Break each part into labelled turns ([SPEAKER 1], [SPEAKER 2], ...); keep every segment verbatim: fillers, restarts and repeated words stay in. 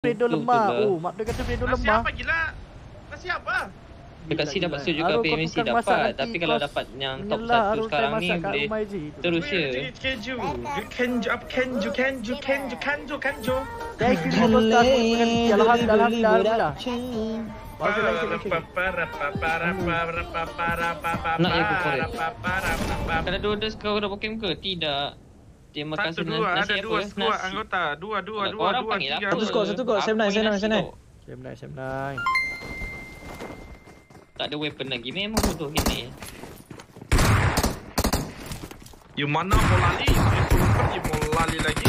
[SPEAKER 1] Fredo lemah. Oh, mak dia kata Fredo lemah.
[SPEAKER 2] Nasi apa gila? Nasi apa?
[SPEAKER 3] Dekat sini dapat suit juga, P M C dapat. Tapi kalau dapat yang top satu sekarang ni boleh terus je.
[SPEAKER 2] Kenju, kenju, apa kenju, kenju, kenju, kanju, kanju.
[SPEAKER 1] Thank you for the start. Alhamdulillah, alhamdulillah, alhamdullah.
[SPEAKER 3] Nak ya kukurit. Ada dua dos kau dah bokem ke? Tidak. Terima kasih.
[SPEAKER 2] Satu dua, ada dua squad anggota. Dua, dua, dua, dua, tiga.
[SPEAKER 4] Satu squad, satu squad. Saya menang, saya menang, saya menang.
[SPEAKER 1] Saya menang, saya menang.
[SPEAKER 3] Tak ada weapon lagi, memang bodoh gini.
[SPEAKER 2] You mana mau lali? You mau lali lagi?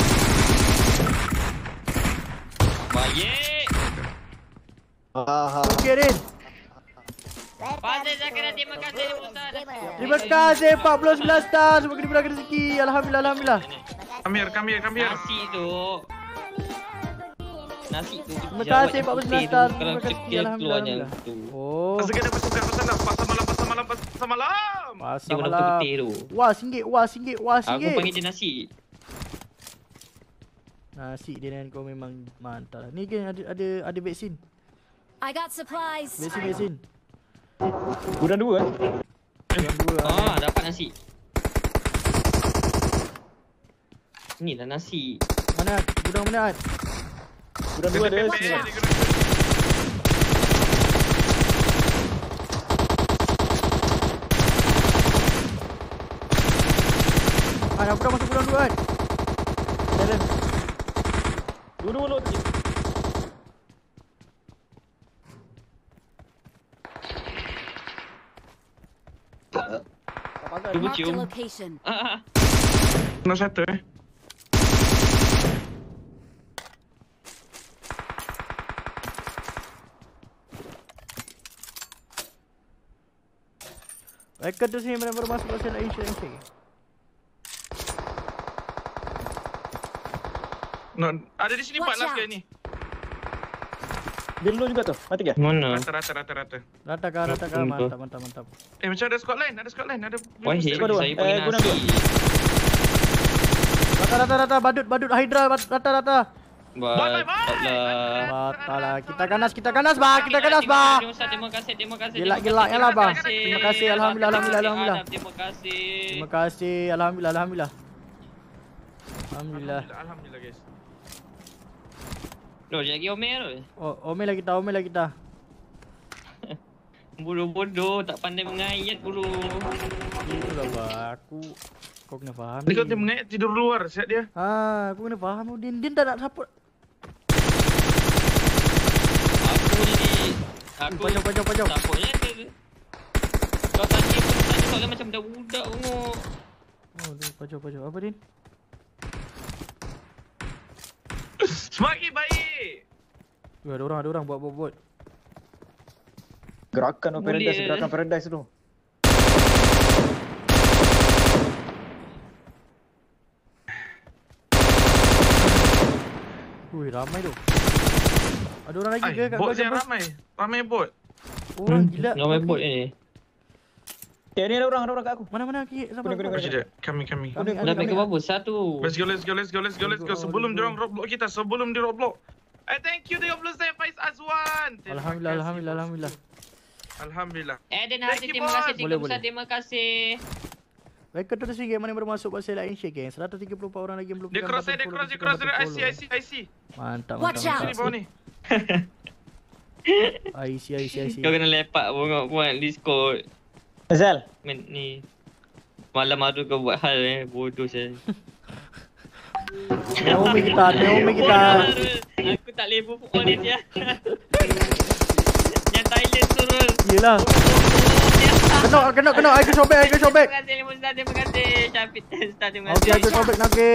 [SPEAKER 3] Baik.
[SPEAKER 4] Aha.
[SPEAKER 1] Okey, Rin.
[SPEAKER 3] Fazil Zakaria, terima kasih Ustaz.
[SPEAKER 1] Terima kasih empat puluh sembilan star. Semoga diberikan rezeki. Alhamdulillah, alhamdulillah.
[SPEAKER 2] Kamir, kamir, kamir.
[SPEAKER 3] Nasi tu. Nasi tu.
[SPEAKER 1] Terima kasih empat puluh sembilan star. Terima kasih. Alhamdulillah, alhamdullah. Oh.
[SPEAKER 2] Pasal kita bertukar pasal malam, pasal malam, pasal malam, pasal malam.
[SPEAKER 1] Pasal malam. Wah, singgit, wah, singgit, wah, singgit.
[SPEAKER 3] Aku panggil dia nasi.
[SPEAKER 1] Nasi dia dengan kau memang mantap. Ni kan ada ada ada vaksin.
[SPEAKER 5] I got supplies.
[SPEAKER 1] Vaksin, vaksin.
[SPEAKER 4] Gudang dua eh?
[SPEAKER 1] Gudang dua.
[SPEAKER 3] Ah, dapat nasi. Ni dah nasi.
[SPEAKER 1] Mana? Gudang mana?
[SPEAKER 4] Gudang dua dia.
[SPEAKER 1] Ah, aku dah masuk gudang dua kan? Jalan.
[SPEAKER 4] Dua-dua lot je.
[SPEAKER 3] Cuba
[SPEAKER 5] Marked a
[SPEAKER 3] cium.
[SPEAKER 5] location.
[SPEAKER 3] Ah,
[SPEAKER 2] Nak satu eh.
[SPEAKER 1] Mereka tu sini baru masuk pasal lain sini.
[SPEAKER 2] No, ada di sini empat
[SPEAKER 5] Watch
[SPEAKER 2] last
[SPEAKER 5] out.
[SPEAKER 2] guy ni.
[SPEAKER 4] Dia dulu juga tu. Mati ke?
[SPEAKER 3] mana?
[SPEAKER 2] Rata, rata, rata, rata.
[SPEAKER 1] Rata kah, rata kah. Mantap, mantap, mantap.
[SPEAKER 2] Eh, macam ada squad lain, ada squad lain, ada.
[SPEAKER 3] Wah, hei,
[SPEAKER 4] Squad dua.
[SPEAKER 3] saya
[SPEAKER 4] Eh,
[SPEAKER 3] panggil
[SPEAKER 4] gudang dua.
[SPEAKER 3] nasi.
[SPEAKER 1] Rata, rata, rata. Badut, badut. Hydra, rata, rata.
[SPEAKER 3] Baiklah.
[SPEAKER 1] Batal lah. Kita ganas, kita ganas, bah. Kita ganas, bah.
[SPEAKER 3] Terima kasih, terima kasih.
[SPEAKER 1] Gelak-gelak ya lah, bang. Terima kasih, alhamdulillah, alhamdulillah, alhamdulillah.
[SPEAKER 3] Terima kasih.
[SPEAKER 1] Terima kasih, alhamdulillah, alhamdulillah. Alhamdulillah.
[SPEAKER 2] Alhamdulillah, guys.
[SPEAKER 3] Loh, dia lagi Omer tu.
[SPEAKER 1] Oh, omel lagi kita, omel lagi kita.
[SPEAKER 3] Bodoh-bodoh, tak pandai mengayat bulu.
[SPEAKER 1] Itulah, bah. Aku kau kena faham.
[SPEAKER 2] Dia kata mengayat tidur luar, siap dia.
[SPEAKER 1] Ha, aku kena faham. Din, Din tak nak support.
[SPEAKER 3] Aku ni aku
[SPEAKER 1] Pajak, pajak, pajak.
[SPEAKER 3] supportnya dia. Kau tanya pun tanya soalan macam budak-budak tengok.
[SPEAKER 1] Oh, Din, pajak, pajak. Apa, Din?
[SPEAKER 2] Semakin baik.
[SPEAKER 1] Tu ada orang, ada orang buat buat buat.
[SPEAKER 4] Gerakan
[SPEAKER 3] Boleh.
[SPEAKER 4] Paradise, gerakan Paradise tu.
[SPEAKER 1] Ui, ramai tu. Ada orang lagi
[SPEAKER 2] Ay,
[SPEAKER 1] ke kat
[SPEAKER 2] bot
[SPEAKER 1] kau
[SPEAKER 2] yang
[SPEAKER 1] jumpa?
[SPEAKER 2] ramai. Ramai bot.
[SPEAKER 1] Orang gila.
[SPEAKER 3] Ramai bot ni.
[SPEAKER 4] Eh, ni ada orang, ada orang kat aku.
[SPEAKER 1] Mana mana ki sama.
[SPEAKER 4] Kuning, kuning,
[SPEAKER 2] Macam dia. Kami, kami.
[SPEAKER 1] Kami,
[SPEAKER 3] Dah
[SPEAKER 1] kami,
[SPEAKER 3] make
[SPEAKER 1] kami.
[SPEAKER 3] berapa? Satu.
[SPEAKER 2] Let's go, let's go, let's go, let's go, let's go. Sebelum dia orang roadblock kita, sebelum dia roadblock. Eh, thank you tiga puluh saya Faiz Azwan. Terima
[SPEAKER 1] Alhamdulillah,
[SPEAKER 2] kasih,
[SPEAKER 1] alhamdulillah,
[SPEAKER 2] bos.
[SPEAKER 1] alhamdulillah.
[SPEAKER 2] Alhamdulillah.
[SPEAKER 3] Eden
[SPEAKER 2] Thank
[SPEAKER 3] Hati,
[SPEAKER 2] you,
[SPEAKER 3] terima
[SPEAKER 2] bos.
[SPEAKER 3] kasih.
[SPEAKER 1] Boleh,
[SPEAKER 3] Tiga
[SPEAKER 1] boleh.
[SPEAKER 3] terima kasih.
[SPEAKER 1] Mereka terus game mana yang baru masuk pasal lain share geng. seratus tiga puluh empat orang lagi yang belum
[SPEAKER 2] Dia
[SPEAKER 1] pegang
[SPEAKER 2] cross,
[SPEAKER 1] button
[SPEAKER 2] dia
[SPEAKER 1] follow,
[SPEAKER 2] cross, dia
[SPEAKER 1] tekan
[SPEAKER 2] cross.
[SPEAKER 1] button
[SPEAKER 2] I see, I
[SPEAKER 1] follow.
[SPEAKER 2] see, I see.
[SPEAKER 1] Mantap,
[SPEAKER 5] Watch
[SPEAKER 1] mantap.
[SPEAKER 5] out.
[SPEAKER 2] Sini bawah ni.
[SPEAKER 1] I see, I see, I see.
[SPEAKER 3] Kau kena lepak bongok buat Discord.
[SPEAKER 4] Azal.
[SPEAKER 3] Men ni. Malam hari kau buat hal eh. Bodoh saya.
[SPEAKER 1] Naomi kita, Naomi kita.
[SPEAKER 3] Aku tak boleh pupuk on dia. Yang Thailand turun.
[SPEAKER 1] Yelah. Kena, kena, kena. Aku sobek, aku sobek.
[SPEAKER 3] Terima kasih Limustan, terima kasih Syafiq Ustaz, terima
[SPEAKER 1] Okey,
[SPEAKER 3] kasih.
[SPEAKER 1] aku sobek Naki.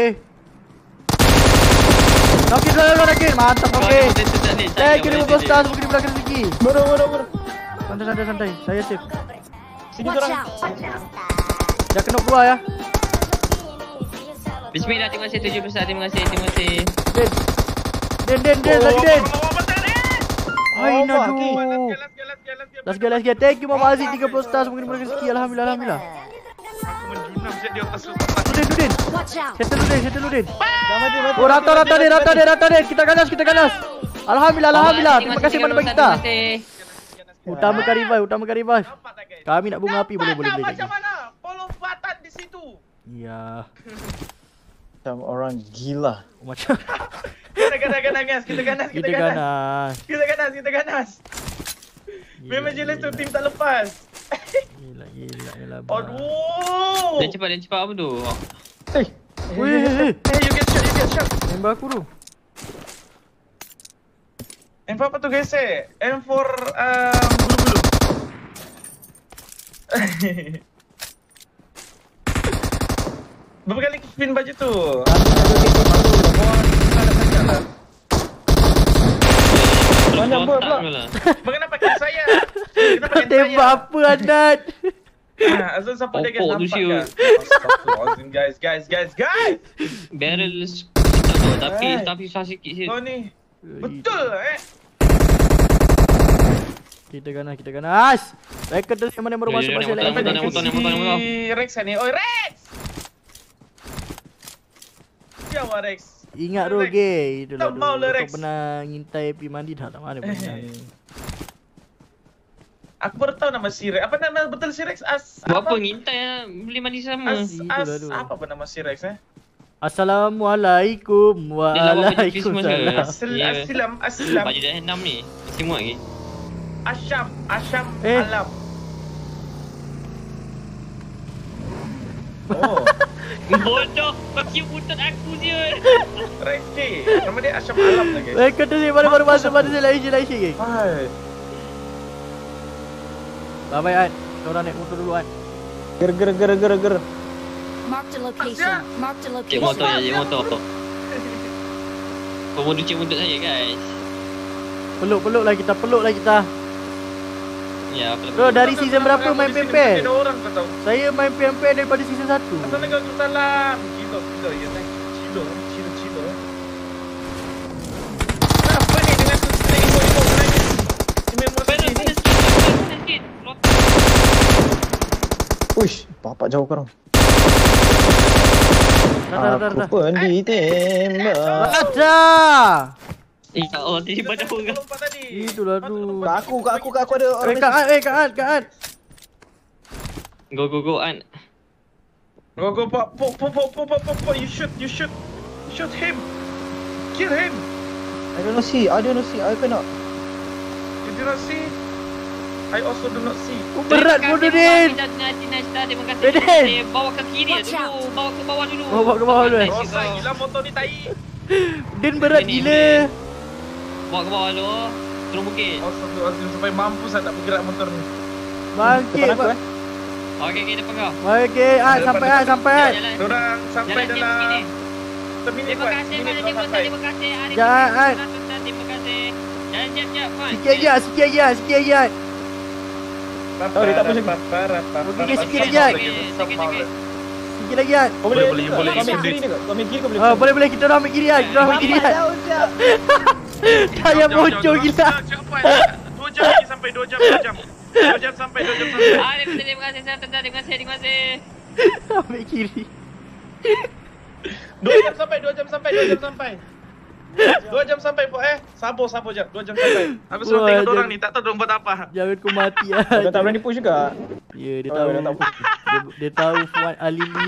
[SPEAKER 1] Naki dulu lagi. Mantap, Naki. Eh, kira buat stars, mungkin di belakang rezeki.
[SPEAKER 4] Bodoh, bodoh, bodoh.
[SPEAKER 1] Santai, santai, santai. Saya safe.
[SPEAKER 4] Sini
[SPEAKER 5] Watch
[SPEAKER 4] orang.
[SPEAKER 5] out.
[SPEAKER 1] Dah kena keluar ya.
[SPEAKER 3] Bismillah, terima kasih tujuh puluh satu, terima kasih, terima kasih.
[SPEAKER 1] Den. Den, Den, Den, lagi Den. Hai,
[SPEAKER 4] Oh,
[SPEAKER 1] nadu.
[SPEAKER 4] Maki.
[SPEAKER 2] Let's go, let's go, let's go, let's go.
[SPEAKER 1] Let's go, let's go. Thank you Mama Aziz tiga puluh stars. Mungkin di belakang rezeki. Alhamdulillah, alhamdulillah.
[SPEAKER 2] Aku menjunam Buset di atas kotak.
[SPEAKER 1] Udin, Udin.
[SPEAKER 5] Watch out!
[SPEAKER 1] Settle Udin, settle Udin.
[SPEAKER 4] Dah mati, mati.
[SPEAKER 1] Oh, rata, rata dia, rata dia, rata dia. Kita ganas, kita ganas. Alhamdulillah, alhamdulillah. Terima kasih mana bagi kita. Utamakan revive, utamakan revive.
[SPEAKER 2] Nampak tak guys?
[SPEAKER 1] Kami nak bunga api boleh, boleh,
[SPEAKER 2] Nampak
[SPEAKER 1] boleh.
[SPEAKER 2] macam mana? Follow button di situ.
[SPEAKER 1] Ya,
[SPEAKER 4] Macam orang gila.
[SPEAKER 1] macam
[SPEAKER 2] Kita ganas, ganas guys. Kita ganas, kita
[SPEAKER 1] kita
[SPEAKER 2] ganas.
[SPEAKER 1] ganas.
[SPEAKER 2] Kita ganas, kita ganas. Memang jelas tu tim tak lepas.
[SPEAKER 1] Gila, gila, gila. bang.
[SPEAKER 2] Aduh.
[SPEAKER 3] Dan cepat, dan cepat apa tu?
[SPEAKER 4] Eh.
[SPEAKER 1] Weh,
[SPEAKER 2] Hey, you get shot, you get shot.
[SPEAKER 1] member aku tu.
[SPEAKER 2] M four apa tu guys eh? M four um, bulu-bulu. Berapa kali spin baju tu?
[SPEAKER 4] Banyak buat pula.
[SPEAKER 2] Kenapa pakai saya? Kenapa pakai
[SPEAKER 1] Tembak apa Adat?
[SPEAKER 2] Ah, Azul siapa dia guys
[SPEAKER 3] Pokok tu
[SPEAKER 2] nampak
[SPEAKER 3] siul.
[SPEAKER 2] kan? Astagfirullahaladzim guys, guys, guys, guys.
[SPEAKER 3] Barrel kita tu, tapi
[SPEAKER 2] Eh.
[SPEAKER 3] tapi susah sikit sih.
[SPEAKER 2] Kau ni betul eh?
[SPEAKER 1] Kita ganas, kita ganas. Record tu yang mana baru
[SPEAKER 3] Yo, yo,
[SPEAKER 1] masuk
[SPEAKER 3] yo,
[SPEAKER 1] pasal
[SPEAKER 3] naik
[SPEAKER 1] lain.
[SPEAKER 3] motor, naik motor, naik motor, naik motor.
[SPEAKER 2] Si Rex ni. Oi Rex. Siapa Rex?
[SPEAKER 1] Ingat
[SPEAKER 2] Rex.
[SPEAKER 1] Roge, itulah
[SPEAKER 2] Tak mau
[SPEAKER 1] dulu.
[SPEAKER 2] lah, Rex.
[SPEAKER 1] Kau pernah ngintai pergi mandi dah, tak mana pernah.
[SPEAKER 2] Aku baru tahu nama si Rex. Apa nama betul si Rex? As
[SPEAKER 3] Buat apa ngintai lah, boleh mandi sama.
[SPEAKER 2] As,
[SPEAKER 1] Itulah
[SPEAKER 2] as
[SPEAKER 1] tu.
[SPEAKER 2] apa pun nama si Rex eh?
[SPEAKER 1] Assalamualaikum
[SPEAKER 3] Dia lawan baju Christmas ke?
[SPEAKER 1] waalaikumsalam.
[SPEAKER 2] Asl
[SPEAKER 3] Ya.
[SPEAKER 2] Aslam Aslam
[SPEAKER 3] Baju dah enam ni, masih muat lagi.
[SPEAKER 2] Asyam Asyam
[SPEAKER 1] Eh.
[SPEAKER 2] Alam. Oh,
[SPEAKER 3] Bodoh, kau kira butut aku je.
[SPEAKER 2] Rex K. Nama dia Asyam Alam lah guys.
[SPEAKER 1] Record tu yang mana baru masuk pasal lain je lain je.
[SPEAKER 2] Hai.
[SPEAKER 1] Bye bye Ad. Korang naik motor dulu Ad.
[SPEAKER 4] Ger ger ger ger ger.
[SPEAKER 5] Marked a location. Marked a
[SPEAKER 3] Cik motor
[SPEAKER 5] location.
[SPEAKER 3] je, cik motor. Kau bodoh cik butut saja guys.
[SPEAKER 1] Peluk-peluk lah kita, peluk lah kita.
[SPEAKER 3] Ya, apa
[SPEAKER 1] Bro, dari season berapa main P M P?
[SPEAKER 2] Ada orang kau tahu.
[SPEAKER 1] Saya main P M P daripada season satu.
[SPEAKER 2] Assalamualaikum salam. Cilo, cilo ya teh. Cilo, cilo, cilo. Apa ni dengan tu string imo-imo kena ni? Imo-imo
[SPEAKER 3] Pedal,
[SPEAKER 2] sini.
[SPEAKER 3] pedal sikit, pedal sikit.
[SPEAKER 4] Uish, bapak jauh korang.
[SPEAKER 1] Dah, dah, dah,
[SPEAKER 4] Aku
[SPEAKER 1] dah.
[SPEAKER 4] pun ditembak.
[SPEAKER 1] Ada.
[SPEAKER 3] Eh, ya Allah, tiba dah orang.
[SPEAKER 2] Lompat tadi.
[SPEAKER 1] Itulah tu.
[SPEAKER 4] Kat aku, kat aku, kat aku ada orang
[SPEAKER 1] Eh, Kak Ad, eh, Kak Ad, Kak Ad.
[SPEAKER 3] Go, go, go, An.
[SPEAKER 2] Go go pop pop pop pop pop pop pop. You shoot, you shoot. Shoot him. Kill him.
[SPEAKER 4] I don't know see, I don't know see, I cannot.
[SPEAKER 2] You do not see. I also do not see.
[SPEAKER 1] Oh, berat bodoh Din.
[SPEAKER 3] Terima kasih, terima kasih.
[SPEAKER 1] Din.
[SPEAKER 3] Terima kasih. Bawa ke kiri
[SPEAKER 5] Watch
[SPEAKER 3] dulu. Bawa ke bawah dulu.
[SPEAKER 1] Bawa ke bawah dulu, eh.
[SPEAKER 2] Rosak gila motor ni tai.
[SPEAKER 1] Din berat
[SPEAKER 3] Ini,
[SPEAKER 1] gila.
[SPEAKER 3] Bawa ke bawah dulu. Turun bukit.
[SPEAKER 2] Astagfirullahaladzim sampai mampu saya tak bergerak motor ni.
[SPEAKER 1] Bangkit.
[SPEAKER 4] Depan aku
[SPEAKER 1] Bang.
[SPEAKER 4] eh.
[SPEAKER 3] Okey, okey, depan kau.
[SPEAKER 1] Okey, Ad,
[SPEAKER 2] Depan,
[SPEAKER 1] sampai
[SPEAKER 2] depan.
[SPEAKER 1] Ad, sampai Ad.
[SPEAKER 3] Jalan.
[SPEAKER 2] Diorang sampai
[SPEAKER 3] Jalan sikit
[SPEAKER 2] dalam
[SPEAKER 3] ni.
[SPEAKER 2] terminit
[SPEAKER 3] Terima
[SPEAKER 2] buat.
[SPEAKER 3] kasih,
[SPEAKER 2] Minit
[SPEAKER 3] Pak.
[SPEAKER 2] diorang
[SPEAKER 3] Terima
[SPEAKER 2] sampai.
[SPEAKER 3] kasih, terima kasih. Arif.
[SPEAKER 1] Jangan, Ad.
[SPEAKER 3] Terima kasih. Jalan jap jap, Fan.
[SPEAKER 1] Sikit lagi Ad, sikit lagi Ad, sikit lagi Ad.
[SPEAKER 4] Oh, dia tak pusing.
[SPEAKER 1] Okey, sikit lagi, Ad.
[SPEAKER 3] Sikit, sikit.
[SPEAKER 1] Sikit lagi Ad.
[SPEAKER 4] Kau boleh,
[SPEAKER 2] boleh,
[SPEAKER 4] kau
[SPEAKER 2] boleh,
[SPEAKER 4] ambil
[SPEAKER 2] boleh.
[SPEAKER 4] kiri ni ke? Kau ambil kiri kau boleh.
[SPEAKER 1] Oh, boleh boleh kita orang ambil kiri Ad, kita orang ambil kiri Ad. Saya bocor gila.
[SPEAKER 2] Dua jam lagi sampai, dua jam, dua jam. Dua jam sampai, dua jam sampai.
[SPEAKER 3] Arif, terima kasih, saya terima kasih, terima kasih.
[SPEAKER 1] Ambil kiri.
[SPEAKER 2] Dua jam sampai, dua jam sampai, dua jam sampai. Dua jam sampai po eh. Sabar, sabar jap. Dua jam sampai. Aku suruh
[SPEAKER 1] Wah,
[SPEAKER 2] tengok
[SPEAKER 1] dia-
[SPEAKER 2] orang ni, tak tahu dorang buat apa.
[SPEAKER 1] Jangan kau mati
[SPEAKER 4] Kau
[SPEAKER 1] Ad.
[SPEAKER 4] tak berani push juga.
[SPEAKER 1] Ya, dia
[SPEAKER 4] Oh,
[SPEAKER 1] tahu.
[SPEAKER 4] dia tak push.
[SPEAKER 1] Dia, dia tahu Fuad Alili.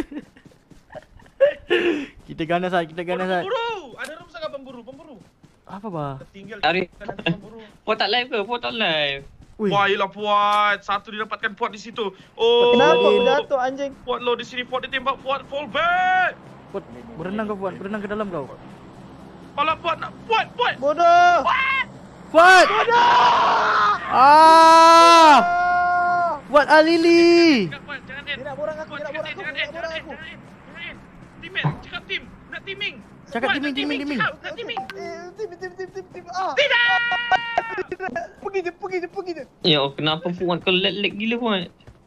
[SPEAKER 1] Kita ganas Ad, kita ganas Ad.
[SPEAKER 2] Pemburu. Ada room sangat pemburu, pemburu.
[SPEAKER 1] Apa bah?
[SPEAKER 2] Tinggal
[SPEAKER 3] Arif.
[SPEAKER 2] nanti pemburu.
[SPEAKER 3] Puan tak live ke? Puan tak live.
[SPEAKER 1] Ui.
[SPEAKER 2] Wah, yelah Fuad. Satu didapatkan Fuad di situ. Oh.
[SPEAKER 4] Kenapa
[SPEAKER 1] Din.
[SPEAKER 4] jatuh anjing?
[SPEAKER 2] Fuad low di sini, Fuad ditembak, Fuad fall back.
[SPEAKER 1] Fuad, berenang kau Fuad, berenang ke dalam kau.
[SPEAKER 2] Alah Fuad nak Fuad, Fuad.
[SPEAKER 4] Bodoh.
[SPEAKER 1] Fuad! Ah! Fuad Alili.
[SPEAKER 2] Cakap Fuad, jangan end.
[SPEAKER 4] Dia nak borang aku,
[SPEAKER 2] Fuad,
[SPEAKER 4] dia nak
[SPEAKER 2] jangan
[SPEAKER 4] borang
[SPEAKER 2] end,
[SPEAKER 4] aku,
[SPEAKER 2] jangan
[SPEAKER 4] dia
[SPEAKER 2] end,
[SPEAKER 4] nak borang
[SPEAKER 2] jangan end,
[SPEAKER 4] aku.
[SPEAKER 2] jangan end, jangan end. Teammate, cakap team. Nak teaming.
[SPEAKER 1] Cakap
[SPEAKER 2] Fuad,
[SPEAKER 1] teaming,
[SPEAKER 2] nak
[SPEAKER 1] teaming, teaming.
[SPEAKER 2] Cakap, nak teaming.
[SPEAKER 4] Eh, tim tim tim tim tim. Ah.
[SPEAKER 2] Tidak.
[SPEAKER 4] Pergi je, pergi je, pergi je.
[SPEAKER 3] Ya, kenapa Puan kau lag-lag gila Puan?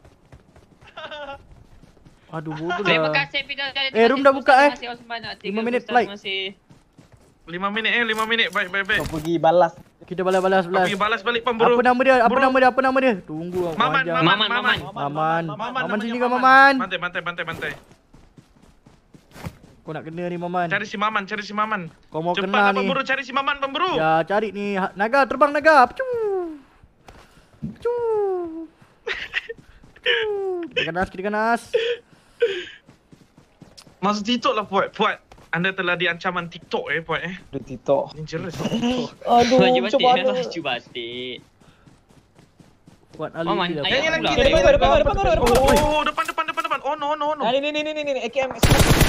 [SPEAKER 1] Aduh bodoh
[SPEAKER 3] Terima
[SPEAKER 1] lah.
[SPEAKER 3] kasih Fidel.
[SPEAKER 1] Eh, room dah buka, eh.
[SPEAKER 3] Terima kasih Osman.
[SPEAKER 1] Lima minit
[SPEAKER 3] Ustaz,
[SPEAKER 1] flight.
[SPEAKER 3] Terima kasih.
[SPEAKER 2] Lima minit eh, lima minit. Baik, baik, baik.
[SPEAKER 4] Kau pergi balas
[SPEAKER 1] Kita balas-balas balas.
[SPEAKER 2] Pergi balas balik pemburu.
[SPEAKER 1] Apa nama dia? Apa
[SPEAKER 2] Buru.
[SPEAKER 1] nama dia? Apa nama dia? Tunggu aku
[SPEAKER 2] Maman,
[SPEAKER 1] ajar.
[SPEAKER 2] Maman,
[SPEAKER 3] Maman,
[SPEAKER 2] Maman.
[SPEAKER 1] Maman.
[SPEAKER 2] Maman
[SPEAKER 1] Maman sini
[SPEAKER 2] namanya
[SPEAKER 1] kau Maman.
[SPEAKER 2] Bantai, bantai, bantai, bantai.
[SPEAKER 1] Kau nak kena ni Maman.
[SPEAKER 2] Cari si Maman, cari si Maman.
[SPEAKER 1] Kau mau
[SPEAKER 2] Cepatlah
[SPEAKER 1] kena ni.
[SPEAKER 2] pemburu, cari si Maman pemburu.
[SPEAKER 1] Ya, cari ni. Ha- Naga, terbang naga. Pecu. Pecu. Kita ganas, kita ganas.
[SPEAKER 2] Masuk TikTok lah Puat. Puat, anda telah diancaman TikTok eh Puat eh.
[SPEAKER 4] Aduh, TikTok.
[SPEAKER 2] Dangerous.
[SPEAKER 4] Aduh,
[SPEAKER 3] Baju
[SPEAKER 4] macam
[SPEAKER 3] batik,
[SPEAKER 4] mana?
[SPEAKER 3] baju batik.
[SPEAKER 1] Buat Ali
[SPEAKER 3] Maman,
[SPEAKER 1] dia.
[SPEAKER 3] ayah
[SPEAKER 2] lagi,
[SPEAKER 3] pula.
[SPEAKER 2] ni,
[SPEAKER 4] Depan kau, depan kau, depan kau, depan kau.
[SPEAKER 2] Oh, depan, depan, depan, depan. Oh no, no, no.
[SPEAKER 4] Nah, ni, ni, ni, ni, ni, ni, A K M.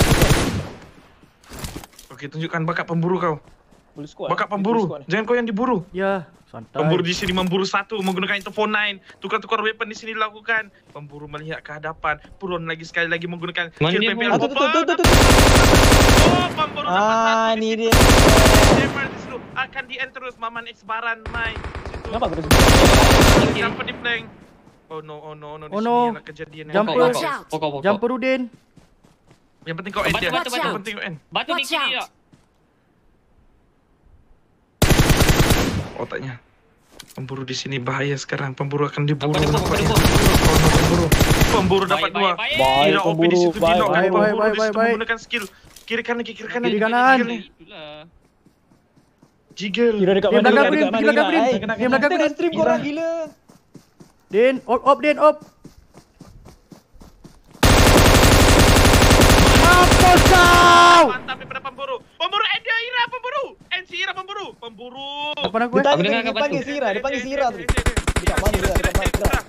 [SPEAKER 2] Okey, tunjukkan bakat pemburu kau.
[SPEAKER 4] Full squad.
[SPEAKER 2] Bakat
[SPEAKER 4] Full
[SPEAKER 2] pemburu.
[SPEAKER 4] squad.
[SPEAKER 2] Jangan kau yang diburu.
[SPEAKER 1] Ya, santai.
[SPEAKER 2] Pemburu di sini memburu satu menggunakan interphone nine. Tukar-tukar weapon di sini dilakukan. Pemburu melihat ke hadapan. Puron lagi sekali lagi menggunakan
[SPEAKER 3] Mana
[SPEAKER 2] kill
[SPEAKER 3] dia
[SPEAKER 2] P P L.
[SPEAKER 4] Ah, tu, tu, tu, tu, tu.
[SPEAKER 2] Oh, pemburu dapat satu
[SPEAKER 4] Ah,
[SPEAKER 2] di
[SPEAKER 4] ni
[SPEAKER 2] situ.
[SPEAKER 4] dia.
[SPEAKER 2] Depar di situ. Akan di end terus Maman X Baran Mai. Situ.
[SPEAKER 4] Kenapa aku terus?
[SPEAKER 2] Jumper di flank. Oh no, oh no, oh no. Di
[SPEAKER 1] Oh,
[SPEAKER 2] sini
[SPEAKER 1] no.
[SPEAKER 2] adalah kejadian yang
[SPEAKER 1] Jumper.
[SPEAKER 3] Pokok,
[SPEAKER 5] Watch out.
[SPEAKER 3] pokok, pokok.
[SPEAKER 1] Jumper Udin.
[SPEAKER 2] Yang penting kau end
[SPEAKER 3] Batu,
[SPEAKER 2] dia.
[SPEAKER 3] batu,
[SPEAKER 5] batu.
[SPEAKER 2] Yang penting kau end.
[SPEAKER 3] Batu di
[SPEAKER 5] Watch
[SPEAKER 3] kiri
[SPEAKER 5] out.
[SPEAKER 3] tak?
[SPEAKER 2] Otaknya. Pemburu di sini bahaya sekarang. Pemburu akan diburu.
[SPEAKER 3] Apa dia buat? Apa dia
[SPEAKER 2] nampaknya.
[SPEAKER 3] buat?
[SPEAKER 2] Oh no, pemburu. Pemburu dapat
[SPEAKER 3] Baik,
[SPEAKER 2] dua.
[SPEAKER 3] baik, baik.
[SPEAKER 4] Baik,
[SPEAKER 2] Kira O P di
[SPEAKER 4] pemburu.
[SPEAKER 2] situ
[SPEAKER 4] Baik,
[SPEAKER 2] dinok.
[SPEAKER 1] baik,
[SPEAKER 2] Pemburu
[SPEAKER 1] baik,
[SPEAKER 2] di
[SPEAKER 1] baik,
[SPEAKER 2] situ
[SPEAKER 1] baik.
[SPEAKER 2] menggunakan skill. Kiri kanan, kiri kanan.
[SPEAKER 1] Kiri kanan.
[SPEAKER 3] Itulah.
[SPEAKER 2] Jiggle.
[SPEAKER 4] Kira dekat
[SPEAKER 1] Dia
[SPEAKER 4] mana?
[SPEAKER 1] belakang
[SPEAKER 4] Dekat
[SPEAKER 1] Udin,
[SPEAKER 4] mana?
[SPEAKER 1] pergi belakang Udin.
[SPEAKER 4] Ai,
[SPEAKER 1] Dia belakang
[SPEAKER 4] tengok
[SPEAKER 1] Udin.
[SPEAKER 4] stream korang gila.
[SPEAKER 1] Din, op, op, Din, op. Mampus kau!
[SPEAKER 2] Mantap daripada pemburu. Pemburu end dia Ira pemburu. End si Ira pemburu. Pemburu.
[SPEAKER 1] Depan aku
[SPEAKER 4] Dia
[SPEAKER 1] eh.
[SPEAKER 4] tanya
[SPEAKER 3] Aku dengar
[SPEAKER 4] dia
[SPEAKER 3] kat
[SPEAKER 4] panggil
[SPEAKER 3] batu.
[SPEAKER 4] Sira, dia panggil Sira tu.
[SPEAKER 2] Dekat
[SPEAKER 4] Dekat mana dia? Dekat mana dia?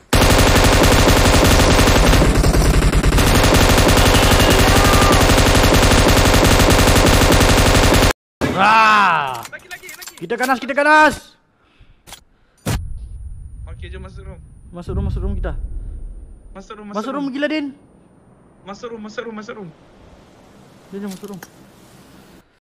[SPEAKER 1] Rah!
[SPEAKER 2] Lagi lagi lagi.
[SPEAKER 1] Kita ganas, kita ganas.
[SPEAKER 2] Okey, jom masuk room.
[SPEAKER 1] Masuk room, masuk room kita.
[SPEAKER 2] Masuk room,
[SPEAKER 1] Masuk room gila Din.
[SPEAKER 2] Masuk room, masuk room, masuk room.
[SPEAKER 1] Din, jom masuk room.